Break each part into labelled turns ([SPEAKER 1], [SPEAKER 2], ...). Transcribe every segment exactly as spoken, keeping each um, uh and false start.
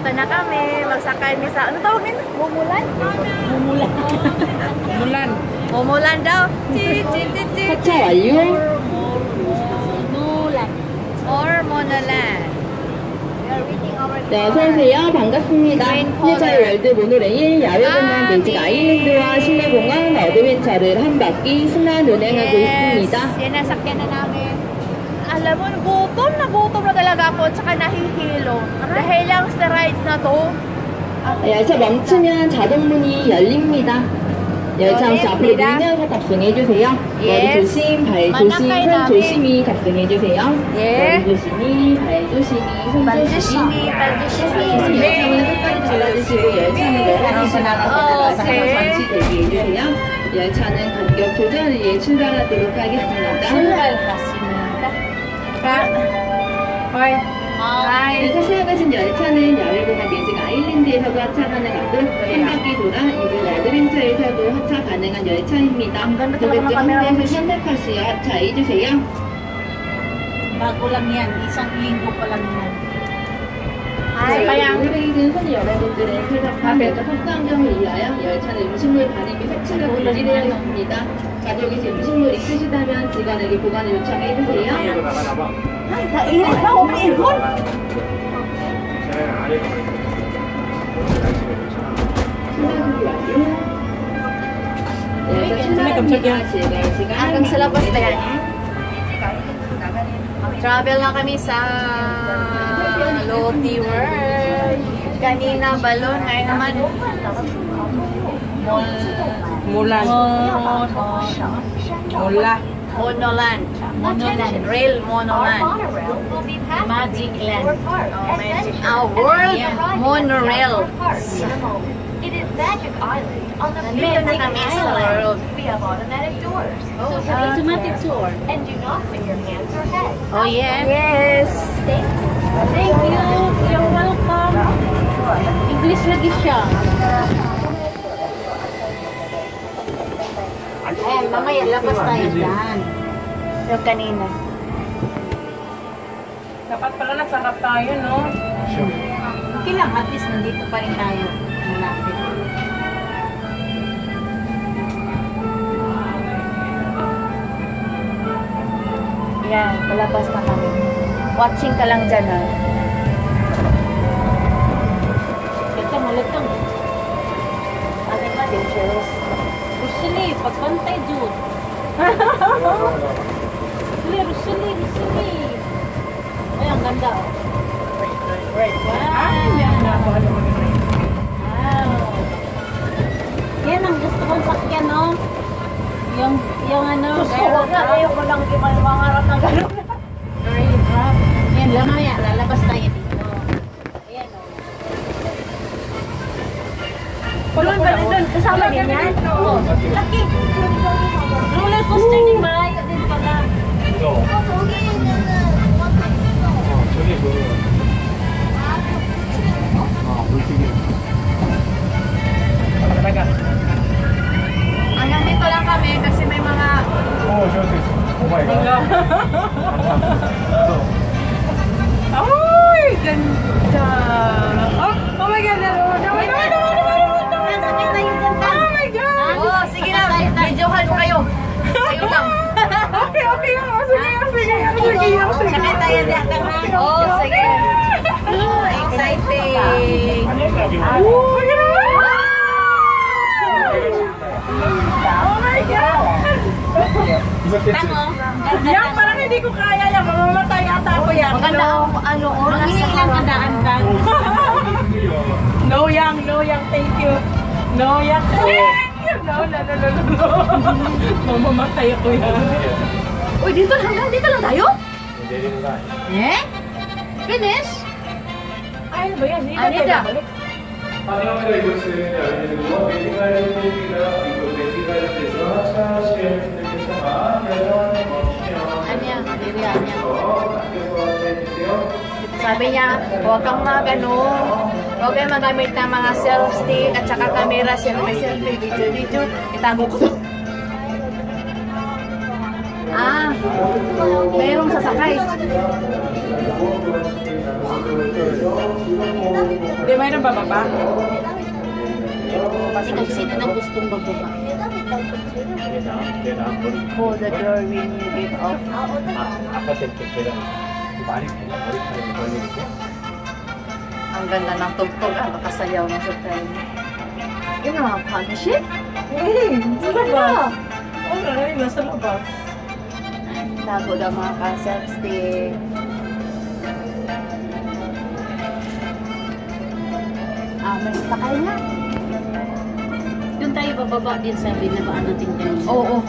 [SPEAKER 1] papunta na kami. Magsakay ni sa, ano tawag nila? Mumulan?
[SPEAKER 2] Mumulan. Mumulan.
[SPEAKER 1] Mumulan daw. Chi, chi, chi, chi.
[SPEAKER 3] 하차 완료.
[SPEAKER 1] Mumulan. Or Monoland.
[SPEAKER 3] 네, 어서오세요. 반갑습니다. 힐자이월드 모노레일 야외공간 매직 아일랜드와 실내공간 어드벤처를 한 바퀴 순환 운행하고 있습니다.
[SPEAKER 1] Yan, nasakyan na namin. Alam mo, gutom na gutom na talaga ako at saka nahihilo. Dahil lang sa rides na to.
[SPEAKER 3] 네, 열차 멈추면 자동문이 열립니다. 열차 혹시 앞으로 밀려서 탑승해주세요. 머리 조심, 발 조심, 손 조심히 탑승해주세요. 머리 조심히, 발 조심히, 손 조심히.
[SPEAKER 1] 발 조심히.
[SPEAKER 3] 열차문을 끝까지 닫아주시고 열차는 내려가시고 나가서 장치 대기해주세요. 열차는 간격 조절 위해 출발하도록 하겠습니다.
[SPEAKER 1] 출발하십니다. 헐.
[SPEAKER 3] 네, 타시러 가신 열차는 야외공간 매직 아일랜드에서도 하차 가능하고 한 바퀴 돌아 이곳 어드벤처에서도 하차 가능한 열차입니다. 고객 중 항공에서 선택하시어 하차해주세요.
[SPEAKER 2] Bago lang yan. Isang linggo pa lang yan.
[SPEAKER 3] 고객이든 손 여러분들은 쾌적한 탑승안경을 위하여 열차는 음식물 반입 및 섭취가 금지되어 있습니다. 가족이 제 음식물 있으시다면 직원에게 보관을 요청해주세요.
[SPEAKER 1] Kainit na umihon. Hanggang sa labas na yan. Travel na kami sa Lotte World. Kanina balon, ngayon naman Mol
[SPEAKER 2] Mulan. Mula.
[SPEAKER 1] Monoland. Monoland. Rail Monoland.
[SPEAKER 2] Magic Land.
[SPEAKER 1] Oh, Magic. Ah, World Monorail.
[SPEAKER 4] It is Magic Island on the
[SPEAKER 1] Nandito na kami sa world.
[SPEAKER 4] We have automatic doors.
[SPEAKER 1] Oh,
[SPEAKER 4] so
[SPEAKER 2] Automatic tour.
[SPEAKER 4] and do not put your hands or head.
[SPEAKER 1] Oh, yeah. Yes.
[SPEAKER 4] Thank you.
[SPEAKER 2] Thank you. You're welcome. English lagi siya. Eh, mamaya labas tayo dyan.
[SPEAKER 1] Yung kanina.
[SPEAKER 2] Dapat pala nasarap tayo, no? Okay lang, at least nandito pa rin tayo. Malapit.
[SPEAKER 1] Yan, palabas na kami. Watching ka lang dyan, ha?
[SPEAKER 2] Ito, malutong.
[SPEAKER 1] Ano ba, dangerous?
[SPEAKER 2] Rusuli, pagpantay, Jude. Rusuli, Rusuli, Rusuli. Ay, ang ganda.
[SPEAKER 1] Right, right, right.
[SPEAKER 2] Wow. Wow. Yan ang gusto kong sakyan, no? Yung, yung ano,
[SPEAKER 1] Gusto ko na, ayaw ko lang mangarap ng gano'n.
[SPEAKER 2] very drop. Yan, lamaya, lalabas tayo dito. Ayan, o.
[SPEAKER 1] Doon ba doon? Kasama din yan?
[SPEAKER 2] Oo. Laki. Roller coaster din ba? Ayaw din pala.
[SPEAKER 1] Hanggang dito lang kami kasi may mga...
[SPEAKER 5] Oh, sure, sure. Oh my God.
[SPEAKER 2] Ay, ganda. Oh, oh my God. Oh my God. Sakit na yung ganda. Oh my God.
[SPEAKER 1] Oh, sige na. Videohan ko kayo. Kayo lang.
[SPEAKER 2] Okay, okay. Sige, sige. Sige. Sakit tayo diyan.
[SPEAKER 1] Oh, sige. Oh, exciting.
[SPEAKER 2] Oh my God. Oh my God. Tango. Yan, parang hindi ko kaya yan. Mamamatay ata ako yan.
[SPEAKER 1] Maganda ang ano, oras sa
[SPEAKER 2] Ilang tandaan ka. No yang, no yang, thank you. No yang, thank you. No, no, no, no, no. Mamamatay ako yan.
[SPEAKER 1] Uy, dito lang, hanggang dito lang tayo?
[SPEAKER 2] Eh? Finish? Ay, ano ba yan? Hindi
[SPEAKER 1] Ano
[SPEAKER 2] na
[SPEAKER 1] da?
[SPEAKER 2] balik.
[SPEAKER 5] 환영합니다. 이곳은 야외되고 매직 아일랜드입니다. 이곳 매직 아일랜드에서 하차 시행분들께서만 결정하는 것이며
[SPEAKER 1] Ano yan? Area niya.
[SPEAKER 5] 밖에서 하차해주세요.
[SPEAKER 1] Sabi niya, huwag kang mag ano, huwag kang magamit ng mga selfie at saka camera, selfie, selfie, video, video. Itago ko to. Ah, mayroong sasakay.
[SPEAKER 2] Hindi, mayroon ba baba?
[SPEAKER 1] Ikaw, sino na gustong bababa? Oh, the door when you get off. Ang ganda ng tugtog, ang nakasayaw na sa time. Yun ang mga punishit?
[SPEAKER 2] Hmm, sa labas. Oo nga, yun, nasa labas.
[SPEAKER 1] Tago na mga ka-self-stick. Ah, may sakay na.
[SPEAKER 6] Doon tayo bababa din sa binabaan natin dyan.
[SPEAKER 1] Oo.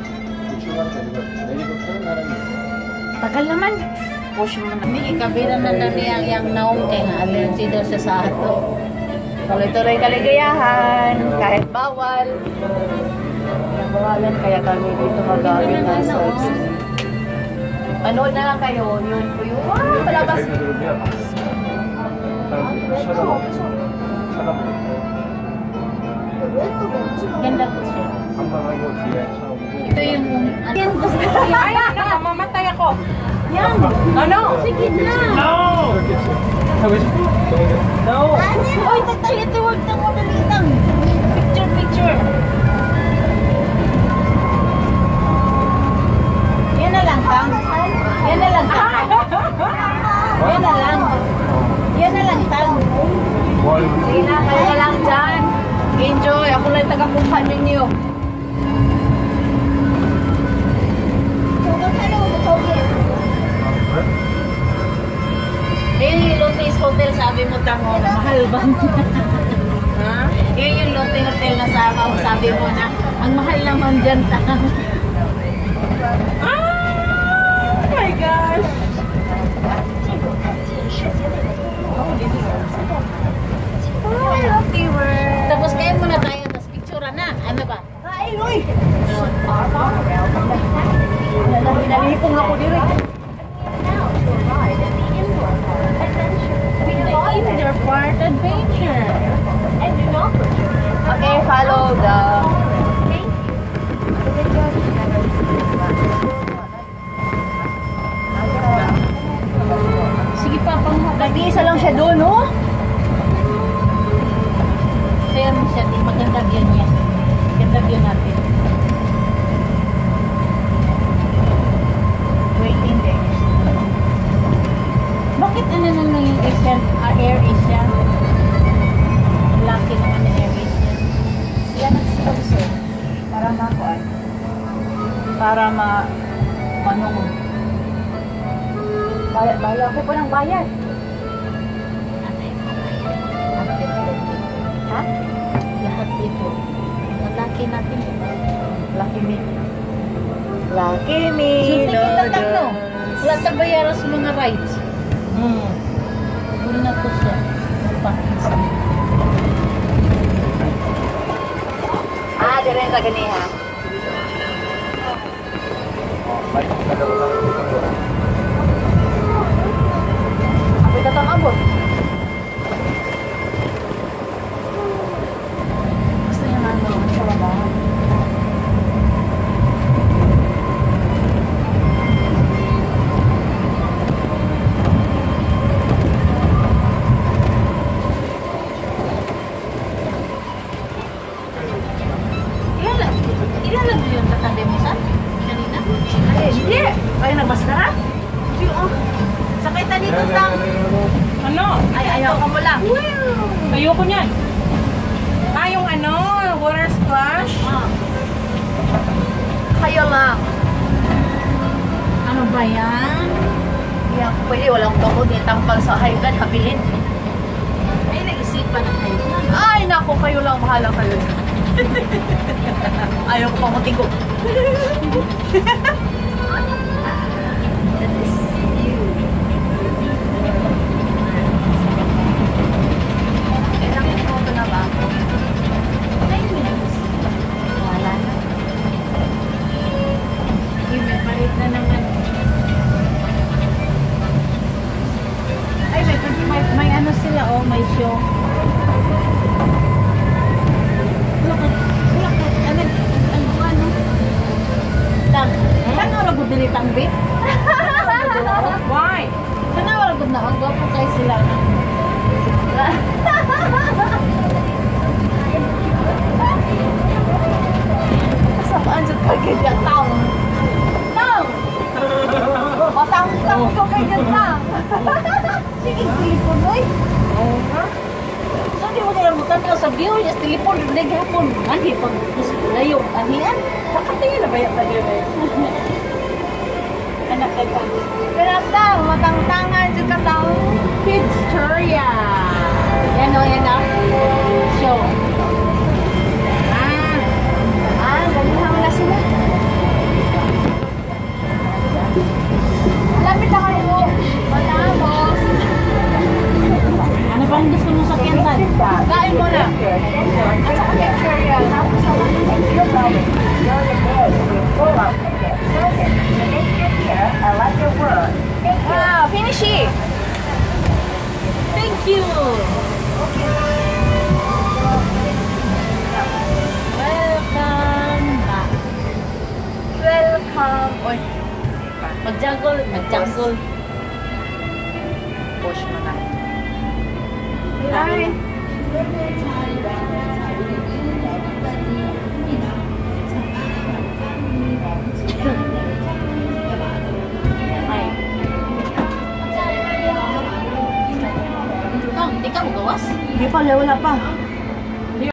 [SPEAKER 1] Tagal naman. Push mo naman.
[SPEAKER 6] Hindi, kabira na na niya yung naong kaya nga allergy daw siya sa ato.
[SPEAKER 1] Tuloy-tuloy kaligayahan. Kahit bawal. Ang bawalan kaya kami dito magamit ng self-stick. Manood na lang kayo. Yun po yun. Wow, palabas.
[SPEAKER 6] Ganda po siya. Ito yung... Yan, gusto ko yan.
[SPEAKER 2] Ay, ano, mamamatay ako.
[SPEAKER 6] Yan!
[SPEAKER 2] Ano?
[SPEAKER 6] Sige na!
[SPEAKER 2] No!
[SPEAKER 6] Oy, tatay, ito huwag na mo dalitang. Picture, picture. Yan na lang, Tang. Yan na lang, Tang. Yan na lang. Yan na lang, Tang.
[SPEAKER 1] Sige na, kayo na lang dyan. Enjoy. Ako lang taga-kumpa ninyo.
[SPEAKER 6] Ayun yung Lotus Hotel, sabi mo, Tang, oh, mahal ba?
[SPEAKER 2] Ha?
[SPEAKER 6] Yun yung Lotus Hotel na sama mo, sabi mo na, ang mahal naman dyan, Tang.
[SPEAKER 2] Oh my gosh!
[SPEAKER 6] Oh, lucky word. Tapos kayo muna tayo, tapos picture na. Ano ba?
[SPEAKER 2] Ay, uy!
[SPEAKER 1] Pinalipong ako dito.
[SPEAKER 6] The Indoor Part Adventure.
[SPEAKER 1] Okay, follow the...
[SPEAKER 6] Sige pa, pang
[SPEAKER 1] Nag-iisa lang siya doon, no?
[SPEAKER 6] Fair mo siya, di maganda view niya. Maganda view natin.
[SPEAKER 1] Waiting there.
[SPEAKER 6] Bakit ano na lang yung Asian, uh, Air Asia? Ang laki naman ng Air Asia.
[SPEAKER 1] Sila nag-sponsor para makuan. Para ma... Anong... Bayad, bayad ako po ng bayad. Ha?
[SPEAKER 6] Lahat ito. Ang laki natin.
[SPEAKER 1] Lucky me. Lucky me.
[SPEAKER 6] Suntik kita lang, no? Wala sa bayaran sa mga rides.
[SPEAKER 2] Hmm.
[SPEAKER 6] Wala na po siya. Pakisa.
[SPEAKER 1] Ah, dire na gani ha. Ako ito tang abot. Gusto niya nga naman sa labahan.
[SPEAKER 6] Ilan lang? Ilan lang yun sa tanda mo, San? Kanina?
[SPEAKER 1] Ay, hindi. Kayo nagmaskara?
[SPEAKER 6] Hindi, oh. Sakay ta dito, San.
[SPEAKER 2] Ano?
[SPEAKER 1] Ay, ayaw ka mo lang.
[SPEAKER 2] Ayoko niyan. Ah, yung ano, water splash?
[SPEAKER 6] Ah.
[SPEAKER 1] Kayo lang.
[SPEAKER 6] Ano ba yan?
[SPEAKER 1] Hindi ako pwede. Walang tukod. Itampal sa highland. Habilin.
[SPEAKER 6] Ay, nag-isipan na kayo.
[SPEAKER 1] Ay, naku. Kayo lang. Mahala kayo. Ayaw ko pang matigo. That is you. Ilang minuto na ba ako?
[SPEAKER 6] Nine minutes.
[SPEAKER 1] Wala na.
[SPEAKER 6] Ay, may palit na naman. Ay, may, may, may ano sila, oh, may show. Look at, look at, ano, ano, ano? Tang, saan nga wala ko dilitang bit?
[SPEAKER 2] Why?
[SPEAKER 6] Saan nga wala ko na, ang gwapo ka tanaw sa view, yes, telepon, naghapon. Anhi, pag layo, anhian.
[SPEAKER 2] Nakatingin na ba yung tayo eh?
[SPEAKER 6] Anak ka ka.
[SPEAKER 1] Pinatang, matangtangan dyan ka tao.
[SPEAKER 6] Kids Turia. Yan o, yan o. Show. Ah.
[SPEAKER 1] Ah, gamihan na sila. Lapit na kayo. Matamos.
[SPEAKER 6] Ano bang gusto mo sa Kensan?
[SPEAKER 1] Kain mo na. At saka picture yan. Wow, finish it.
[SPEAKER 6] Thank you. Welcome back.
[SPEAKER 1] Welcome. Oy,
[SPEAKER 6] Mag-jungle, mag-jungle.
[SPEAKER 1] push mo na.
[SPEAKER 6] Ay. Ay. Ito, hindi ka magawas?
[SPEAKER 1] Hindi pa, wala pa.